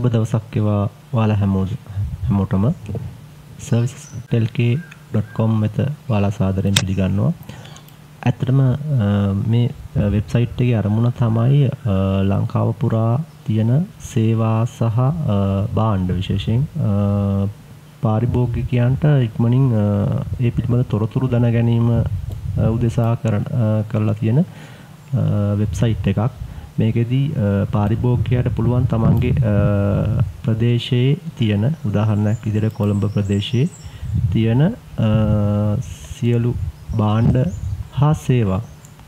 සුබ දවසක් වේවා ඔයාලා හැමෝටම servicetelk.com වෙත ඔයාලා සාදරයෙන් පිළිගන්නවා. ඇත්තටම මේ වෙබ්සයිට් එකේ අරමුණ තමයි ලංකාව පුරා තියෙන සේවා සහ භාණ්ඩ විශේෂයෙන් පාරිභෝගිකයන්ට ඉක්මනින් ඒ පිළිබඳ තොරතුරු දැන ගැනීම උදෙසා කරලා තියෙන වෙබ්සයිට් එකක්. මේකෙදී පාරිභෝගිකයාට පුළුවන් තමන්ගේ ප්‍රදේශයේ තියෙන උදාහරණයක් විදිහට කොළඹ ප්‍රදේශයේ තියෙන සියලු භාණ්ඩ හා සේවා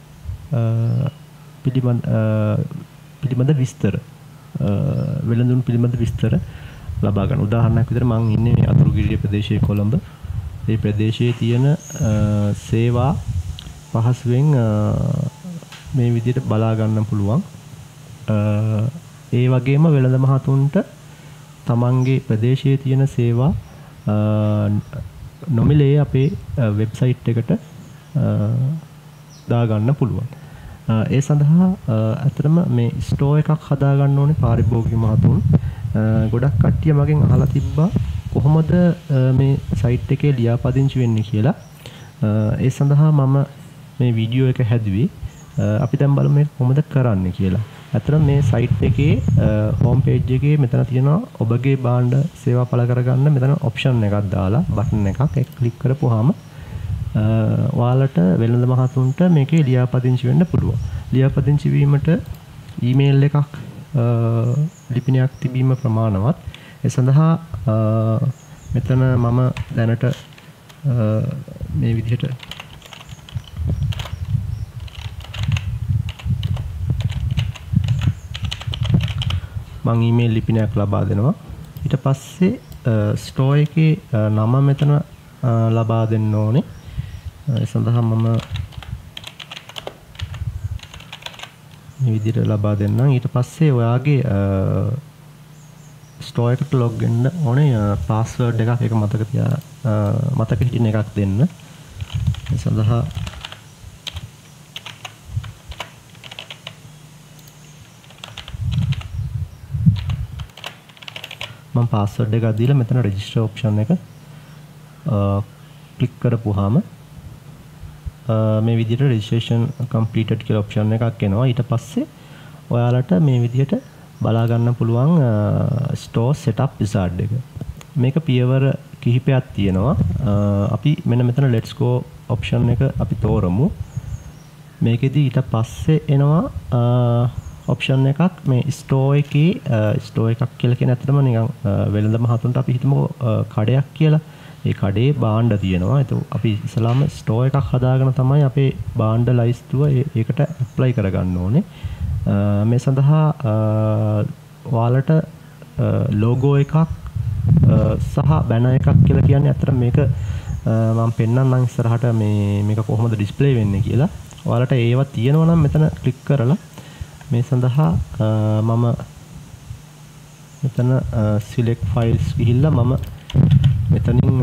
පිළිබඳ විස්තර වෙළඳුන් පිළිබඳ විස්තර ලබා ගන්න. උදාහරණයක් විදිහට මම ඉන්නේ මේ අතුරුගිරිය ප්‍රදේශයේ කොළඹ. මේ ප්‍රදේශයේ තියෙන සේවා පහසුවෙන් මේ විදිහට බලා ගන්න පුළුවන්. ඒ වගේම වෙළඳ මහතුන්ට තමන්ගේ ප්‍රදේශයේ තියෙන සේවා නොමිලේ අපේ වෙබ්සයිට් එකට දාගන්න පුළුවන්. ඒ සඳහා අතරම මේ ස්ටෝර් එකක් හදා ගන්න ඕනේ පාරිභෝගික මහතුන්. ගොඩක් කට්ටිය මගෙන් අහලා තිබ්බා කොහොමද මේ සයිට් එකේ ලියාපදිංචි වෙන්නේ කියලා. ඒ සඳහා මම මේ වීඩියෝ එක හැදුවේ. අපි දැන් බලමු මේක කොහොමද කරන්නේ කියලා. අතන මේ සයිට් එකේ හෝම් පේජ් එකේ මෙතන තියෙනවා ඔබගේ භාණ්ඩ සේවා පළ කරගන්න මෙතන ඔප්ෂන් එකක් දාලා බටන් එකක් ඒක ක්ලික් කරපුවාම ඔයාලට වෙළඳ මහතුන්ට මේකේ ලියාපදිංචි වෙන්න පුළුවන්. ලියාපදිංචි වීමට ඊමේල් එකක් ලිපිනයක් තිබීම ප්‍රමාණවත්. ඒ සඳහා මෙතන මම දැනට මේ විදිහට මම ඊමේල් ලිපිනයක් ලබා දෙනවා. ඊට පස්සේ ස්ටෝර් එකේ නම මෙතන ලබා දෙන්න ඕනේ. ඒ සඳහා මම මේ විදිහට ලබා දෙන්නම්. ඊට පස්සේ ඔයාගේ ස්ටෝර් එකට ලොග් වෙන්න ඕනේ. පාස්වර්ඩ් එකක් ඒක මතක හිටින එකක් දෙන්න. ඒ සඳහා මම පාස්වර්ඩ් එක දීලා මෙතන රෙජිස්ටර් ඔප්ෂන් එක ක්ලික් කරපුවාම මේ විදිහට රෙජිස්ට්‍රේෂන් කම්ප්ලීටඩ් කියලා ඔප්ෂන් එකක් එනවා. ඊට පස්සේ ඔයාලට මේ විදිහට බලා ගන්න පුළුවන් ස්ටෝර් සෙටප් විසාඩ් එක. මේක පියවර කිහිපයක් තියෙනවා. අපි මෙන්න මෙතන let's go ඔප්ෂන් එක අපි තෝරමු. මේකෙදි ඊට පස්සේ එනවා ඔප්ෂන් එකක් මේ ස්ටෝර් එකේ ස්ටෝර් එකක් කියලා කියන ඇත්තටම නිකන් වෙළඳ මහතුන්ට අපි හිතමු කඩයක් කියලා. ඒ කඩේ භාණ්ඩ තියෙනවා. ඒක අපි ඉස්සලාම ස්ටෝර් එකක් හදාගෙන තමයි අපේ භාණ්ඩ ලයිස්තුව ඒකට ඇප්ලයි කරගන්න ඕනේ. මේ සඳහා ඔයාලට ලෝගෝ එකක් සහ බැනර් එකක් කියලා කියන්නේ අතට මේක මම පෙන්නන්නම් ඉස්සරහට මේක කොහොමද ඩිස්ප්ලේ වෙන්නේ කියලා. ඔයාලට ඒවා තියෙනවා නම් මෙතන ක්ලික් කරලා මේ සඳහා මම මෙතන select files ගිහිල්ලා මම මෙතනින්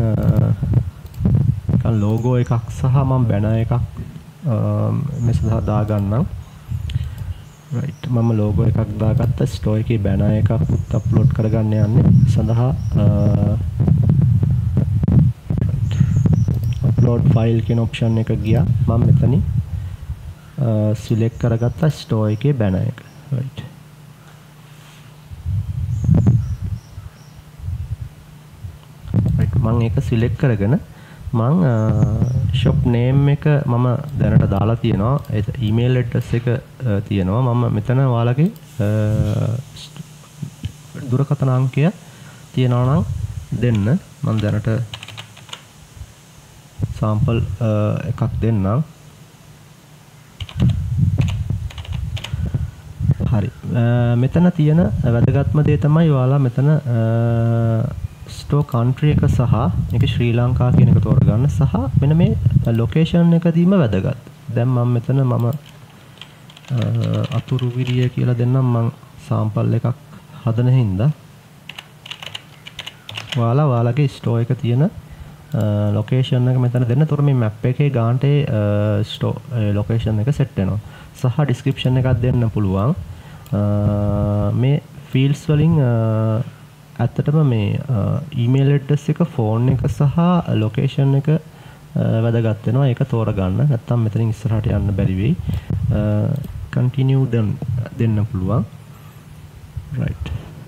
ලෝගෝ එකක් සහ මම බැනර් එකක් මේ සඳහා දාගන්නම්. right මම ලෝගෝ එකක් දාගත්ත ස්ටෝර් එකේ බැනර් එකක් අප්ලෝඩ් කරගන්න යන්නේ. සඳහා upload file කියන ඔප්ෂන් එක ගියා. මම මෙතනින් select කරගත්ත ස්ටෝර් එකේ බැනර් එක. right මම ඒක සිලෙක්ට් කරගෙන මම shop name එක මම දැනට දාලා තියෙනවා. ඒ ඊමේල් ඇඩ්‍රස් එක තියෙනවා. මම මෙතන ඔයාලගේ දුරකථන අංකය තියෙනවා නම් දෙන්න. මම දැනට සාම්පල් එකක් දෙන්නම්. හරි. මෙතන තියෙන වැදගත්ම දේ තමයි ඔයාලා මෙතන ස්ටෝර් කන්ට්‍රි එක සහ මේක ශ්‍රී ලංකා කියන එක තෝරගන්න සහ මෙන්න මේ ලොකේෂන් එකදීම වැදගත්. දැන් මම මෙතන අතුරුගිරිය කියලා දෙන්නම්. මම සාම්පල් එකක් හදන හින්දා ඔයාලගේ ස්ටෝර් එක තියෙන ලොකේෂන් එක මෙතන දෙන්න. ඒතර මේ මැප් එකේ ගානට ස්ටෝර් ලොකේෂන් එක සෙට් වෙනවා. සහ ඩිස්ක්‍රිප්ෂන් එකක් දෙන්න පුළුවන්. මේ fields වලින් ඇත්තටම මේ email address එක phone එක සහ location එක වැදගත් වෙනවා. ඒක තෝරගන්න. නැත්තම් මෙතනින් ඉස්සරහට යන්න බැරි වෙයි. continue දෙන්න පුළුවන්. right.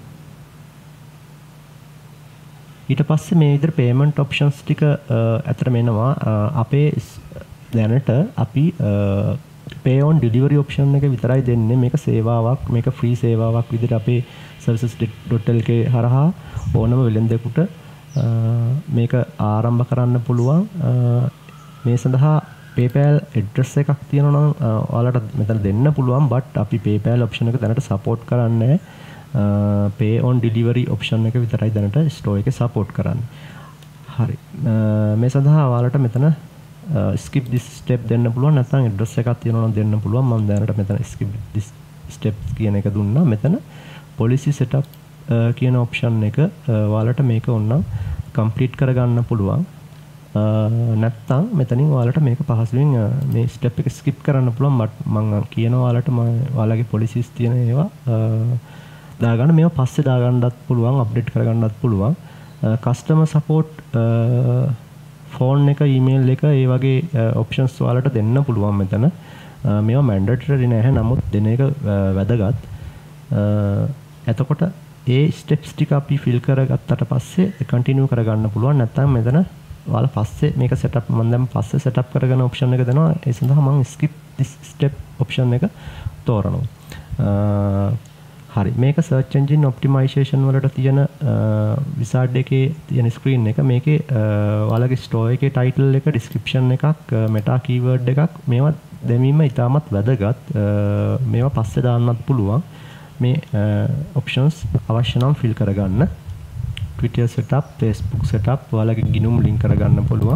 ඊට පස්සේ මේ විදිහට payment options ටික අතරම එනවා. අපේ දැනට අපි pay on delivery option එක විතරයි දෙන්නේ. මේක සේවාවක්, මේක free සේවාවක් විදිහට අපේ services.lk හරහා ඕනම වෙළෙන්දෙකුට මේක ආරම්භ කරන්න පුළුවන්. මේ සඳහා PayPal address එකක් තියෙනවා නම් ඔයාලට මෙතන දෙන්න පුළුවන්. but අපි PayPal option එක දැනට support කරන්නේ pay on delivery option එක විතරයි දැනට store එකේ support කරන්නේ. හරි. මේ සඳහා ඔයාලට මෙතන skip this step දෙන්න පුළුවන්. නැත්නම් address එකක් තියෙනවා නම් දෙන්න පුළුවන්. මම දැනට මෙතන skip this steps කියන එක දුන්නා. මෙතන policy setup කියන option එක ඔයාලට මේක ඕනනම් complete කරගන්න පුළුවන්. නැත්නම් මෙතනින් ඔයාලට මේක පහසුවෙන් මේ step එක skip කරන්න පුළුවන්. මම කියනවා ඔයාලට ඔයාලගේ policies තියෙන ඒවා දාගන්න. මේවා පස්සේ දාගන්නත් පුළුවන්, update කරගන්නත් පුළුවන්. customer support phone එක, email එක, ඒ වගේ options ඔයාලට දෙන්න පුළුවන් මෙතන. මේවා mandatory නැහැ. නමුත් දෙන එක වැදගත්. එතකොට ඒ ස්ටෙප්ස් ටික අපි ෆිල් කරගත්තට පස්සේ කන්ටිනියු කරගන්න පුළුවන්. නැත්නම් මෙතන ඔයාලා පස්සේ මේක setup මම දැන් පස්සේ setup කරගෙන option එක දෙනවා. ඒ සඳහා මම skip this step option එක තෝරනවා. හරි. මේක search engine optimization වලට තියෙන wizard එකේ තියෙන screen එක. මේකේ ඔයාලගේ store එකේ title එක, description එකක්, meta keyword එකක් මේවා දැමීම ඉතාමත් වැදගත්. මේවා පස්සේ දාන්නත් පුළුවන්. මේ options අවශ්‍ය නම් fill කරගන්න. Twitter setup, Facebook setup ඔයාලගේ ගිණුම් link කරගන්න පුළුවන්.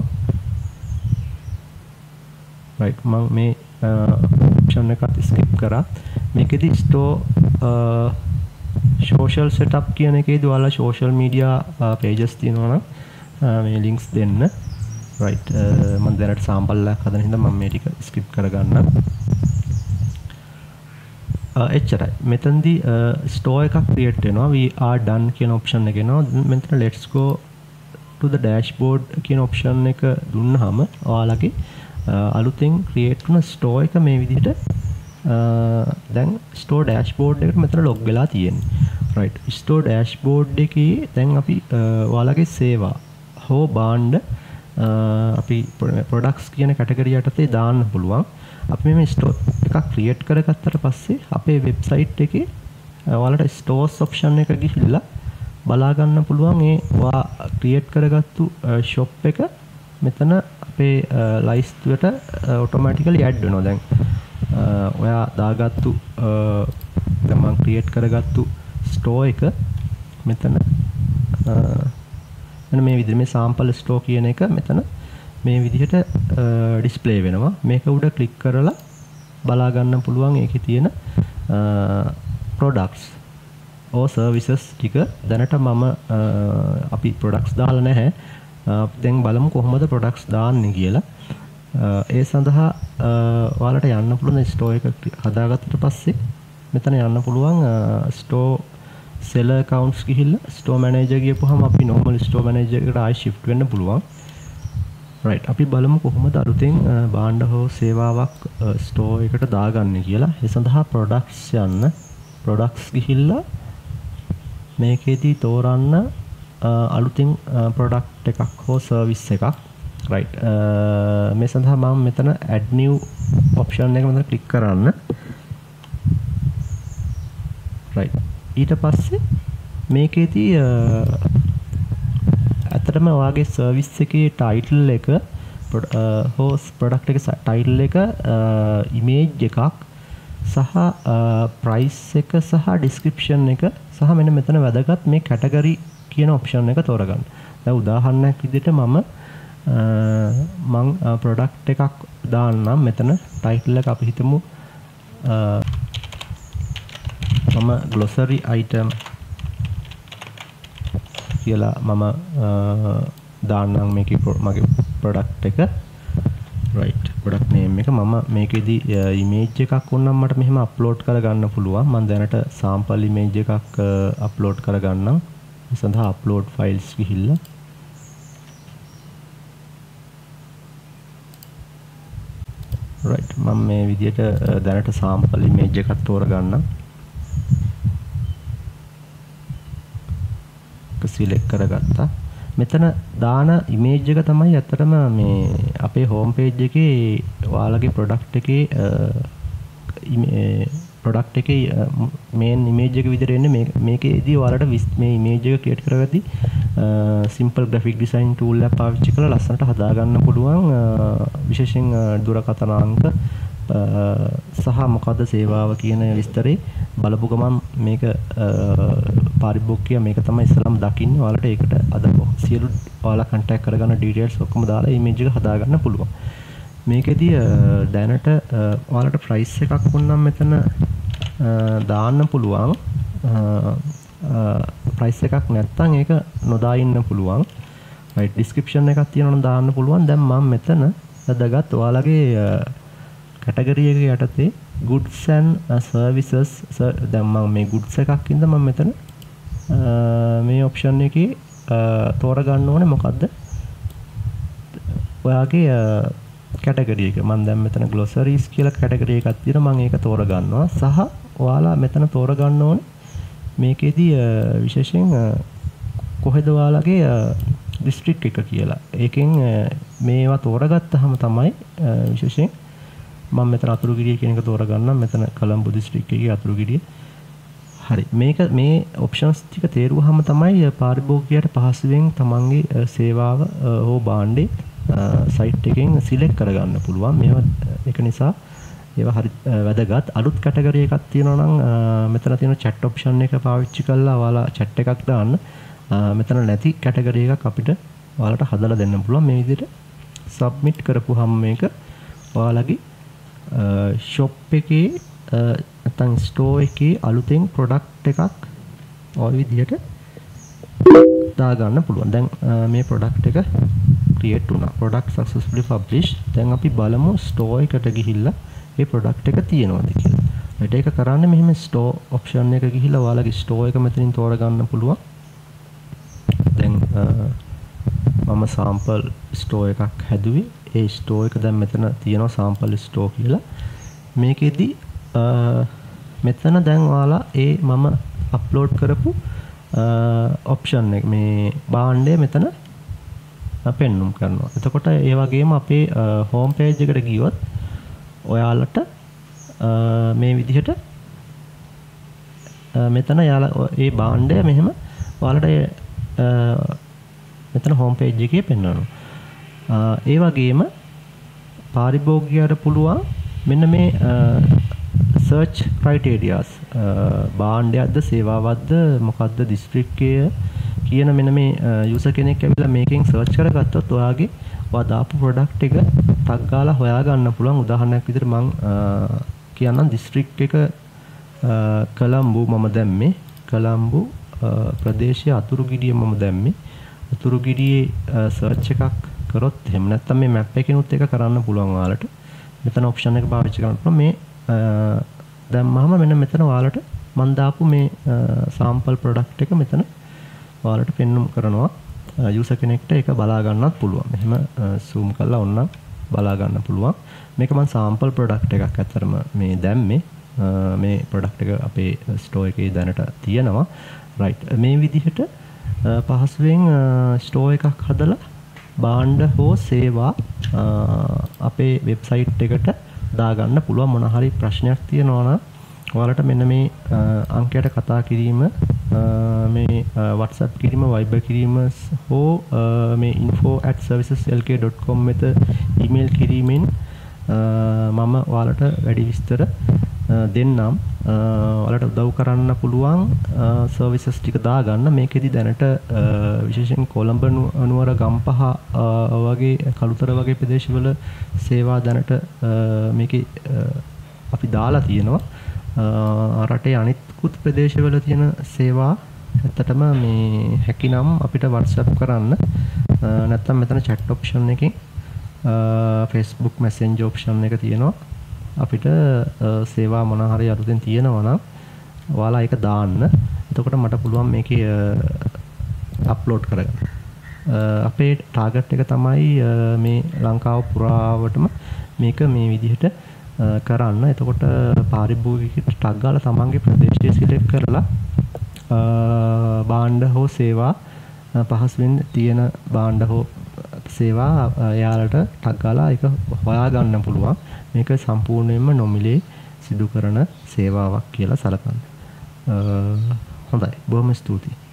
right. මම මේ option එකත් skip කරා. මේකෙදි store social setup කියන එකේදී ඔයාලා social media pages තියෙනවා නම් මේ links දෙන්න. right. මම දැනට sample එකක් හදන හින්දා මම මේ ටික skip කරගන්නම්. එච්චරයි. මෙතනදී store එකක් create වෙනවා. we are done කියන option එක එනවා. මෙතන let's go to the dashboard කියන option එක දුන්නාම ඔයාලගේ අලුතෙන් create වුණ store එක මේ විදිහට දැන් store dashboard එකට මෙතන log වෙලා තියෙන්නේ. right. store dashboard එකේ දැන් අපි ඔයාලගේ සේවා හෝ භාණ්ඩ අපි products කියන category යටතේ දාන්න පුළුවන්. අපි මේ store එකක් create කරගත්තට පස්සේ අපේ website එකේ ඔයාලට stores option එක ගිහිල්ලා බලා ගන්න පුළුවන්. ඒ ඔයා create කරගත්තු shop එක මෙතන අපේ ලයිස්තුවට automatically add වෙනවා. දැන් ඔයා දාගත්තු දැන් මම create කරගත්තු store එක මෙතන මෙන්න මේ විදිහට මේ sample store කියන එක මෙතන මේ විදිහට display වෙනවා. මේක උඩ click කරලා බලා ගන්න පුළුවන් ඒකේ තියෙන products or services ටික. දැනට මම අපි products දාලා නැහැ. දැන් බලමු කොහොමද products දාන්නේ කියලා. ඒ සඳහා ඔයාලට යන්න පුළුවන් store එක හදාගත්තට පස්සේ මෙතන යන්න පුළුවන් store seller accounts ගිහිල්ලා store manager ගියපුවාම අපි normal store manager එකට ආයි shift වෙන්න පුළුවන්. right. අපි බලමු කොහොමද අලුතෙන් භාණ්ඩ හෝ සේවාවක් store එකට දාගන්නේ කියලා. ඒ සඳහා products යන්න. products ගිහිල්ලා මේකේදී තෝරන්න අලුතින් product එකක් හෝ service එකක්. right. මේ සඳහා මම මෙතන add new option එක මෙතන click කරන්න. right. ඊට පස්සේ මේකේදී ඇත්තටම ඔයාගේ service එකේ title එක හෝ product එකේ title එක image එකක් සහ price එක සහ description එක සහ මෙන්න මෙතන වැදගත් මේ category කියන option එක තෝරගන්න. දැන් උදාහරණයක් විදිහට මම product එකක් දාන්නම්. මෙතන title එක අපි හිතමු මම glossary item කියලා මම දාන්නම් මේකේ මගේ product එක. right product name එක මම මේකෙදි image එකක් වුණනම් මට මෙහෙම upload කරගන්න පුළුවන්. මම දැනට sample image එකක් upload කරගන්නම්. ඒ සඳහා upload files ගිහිල්ලා right මම මේ විදිහට දැනට sample image එකක් තෝරගන්නම්. ඒක select කරගත්තා. මෙතන දාන image එක තමයි ඇත්තටම මේ අපේ home page එකේ ඔයාලගේ product එකේ product එකේ main image එක විදිහට එන්නේ මේකේදී ඔයාලට මේ image එක create කරගද්දි simple graphic design tool එක පාවිච්චි කරලා ලස්සනට හදා ගන්න පුළුවන්. විශේෂයෙන් දුරකථන අංක සහ මොකද්ද සේවාව කියන විස්තරේ බලපු ගමන් මේක පාරිභෝගිකයා මේක තමයි ඉස්සලම දකින්නේ. ඔයාලට ඒකට අද සියලු ඔයාලා contact කරගන්න details ඔක්කොම දාලා image එක හදා ගන්න පුළුවන්. මේකෙදී දැනට ඔයාලට price එකක් වුණනම් මෙතන දාන්න පුළුවන්. price එකක් නැත්නම් ඒක නොදා ඉන්න පුළුවන්. right description එකක් තියෙනවා නම් දාන්න පුළුවන්. දැන් මම මෙතන වැදගත් ඔයාලගේ category එක යටතේ goods and services දැන් මම මේ goods එකක් ඉඳන් මම මෙතන මේ option එකේ තෝරගන්න ඕනේ මොකද්ද ඔයාගේ category එක. මම දැන් මෙතන glossaries කියලා category එකක් තියෙනවා. මම ඒක තෝරගන්නවා. සහ ඔයාලා මෙතන තෝරගන්න ඕනේ මේකෙදී විශේෂයෙන් කොහෙද ඔයාලගේ district එක කියලා. ඒකෙන් මේවා තෝරගත්තාම තමයි විශේෂයෙන් මම මෙතන අතුරුගිරිය කියන එක තෝරගන්නම්. මෙතන කොළඹ district එකේ අතුරුගිරිය. හරි. මේක මේ options ටික තේරුවාම තමයි පාරිභෝගිකයාට පහසුවෙන් තමන්ගේ සේවාව හෝ භාණ්ඩේ site එකෙන් select කරගන්න පුළුවන්. මේවා ඒක නිසා ඒවා හරි වැදගත්. අලුත් කැටගරි එකක් තියෙනවා නම් මෙතන තියෙන chat option එක පාවිච්චි කරලා ඔයාලා chat එකක් දාන්න. මෙතන නැති කැටගරි එකක් අපිට ඔයාලට හදලා දෙන්න පුළුවන්. මේ විදිහට submit කරපුවාම මේක ඔයාලගේ shop එකේ නැත්නම් store එකේ අලුතෙන් product එකක් ඔය විදිහට දාගන්න පුළුවන්. දැන් මේ product එක create වුණා. product successfully published. දැන් අපි බලමු store එකට ගිහිල්ලා මේ product එක තියෙනවද කියලා. ඊට ඒක කරන්නේ මෙහෙම store option එක ගිහිල්ලා ඔයාලගේ store එක මෙතනින් තෝරගන්න පුළුවන්. දැන් මම sample store එකක් හැදුවේ. ඒ store එක දැන් මෙතන තියෙනවා sample store කියලා. මේකෙදි මෙතන දැන් ඔයාලා ඒ මම upload කරපු option එක මේ භාණ්ඩය මෙතන පෙන්눔 කරනවා. එතකොට ඒ වගේම අපේ home page එකට ගියොත් ඔයාලට මේ විදිහට මෙතන යාලා ඒ භාණ්ඩය මෙහෙම ඔයාලට මෙතන home page එකේ පෙන්වනවා. ඒ වගේම පාරිභෝගිකයාට පුළුවන් මෙන්න මේ search criterias භාණ්ඩයක්ද සේවාවක්ද මොකක්ද district එක කියන මෙන්න මේ user කෙනෙක් ඇවිල්ලා මේකෙන් search කරගත්තොත් ඔයාගේ ඔයා දාපු product එක ටග් ගාලා හොයාගන්න පුළුවන්. උදාහරණයක් විදිහට මම කියන්නම් district එක කොළඹ මම දැම්මේ. කොළඹ ප්‍රදේශයේ අතුරුගිරිය මම දැම්මේ. අතුරුගිරියේ search එකක් කරොත් එහෙම නැත්නම් මේ map එකකිනුත් එක කරන්න පුළුවන් ඔයාලට. මෙතන option එක පාවිච්චි කරන්න පුළුවන්. මේ දැම්මම මෙන්න මෙතන ඔයාලට මම දාපු මේ sample product එක මෙතන ඔයාලට පෙන්වන්න කරනවා. user කෙනෙක්ට ඒක බලා ගන්නත් පුළුවන්. මෙහෙම zoom කරලා ඔන්න බලා ගන්න පුළුවන්. මේක මම sample product එකක් අතරම මේ දැම්මේ. මේ product එක අපේ store එකේ දැනට තියෙනවා. right. මේ විදිහට පහසුවෙන් store එකක් හදලා භාණ්ඩ හෝ සේවා අපේ website එකට දාගන්න පුළුවන්. මොන හරි ප්‍රශ්නයක් තියෙනවා නම් ඔයාලට මෙන්න මේ අංකයට කතා කිරීම මේ WhatsApp කිරීම Viber කිරීම හෝ මේ info@serviceslk.com වෙත email කිරීමෙන් මම ඔයාලට වැඩි විස්තර දෙන්නම්. ඔයාලට උදව් කරන්න පුළුවන් services ටික දාගන්න. මේකෙදි දැනට විශේෂයෙන් කොළඹ නුවර ගම්පහ වගේ කළුතර වගේ ප්‍රදේශවල සේවා දැනට මේකේ අපි දාලා තියෙනවා. රටේ අනිත්කුත් ප්‍රදේශවල තියෙන සේවා ඇත්තටම මේ හැකිනම් අපිට WhatsApp කරන්න. නැත්නම් මෙතන chat option එකෙන් Facebook Messenger option එක තියෙනවා. අපිට සේවා මොන හරි අලුතෙන් තියෙනවා නම් ඔයාලා ඒක දාන්න. එතකොට මට පුළුවන් මේකේ අප්ලෝඩ් කරගන්න. අපේ ටාගට් එක තමයි මේ ලංකාව පුරාවටම මේක මේ විදිහට කරන්න. එතකොට පාරිභෝගිකයට ටග් ගාලා තමන්ගේ ප්‍රදේශය සිලෙක්ට් කරලා භාණ්ඩ හෝ සේවා පහසුවෙන් තියෙන භාණ්ඩ හෝ සේවා එයාලට ටග් ගාලා ඒක හොයා ගන්න පුළුවන්. මේක සම්පූර්ණයෙන්ම නොමිලේ සිදු කරන සේවාවක් කියලා සලකන්න. හොඳයි. බොහොම ස්තුතියි.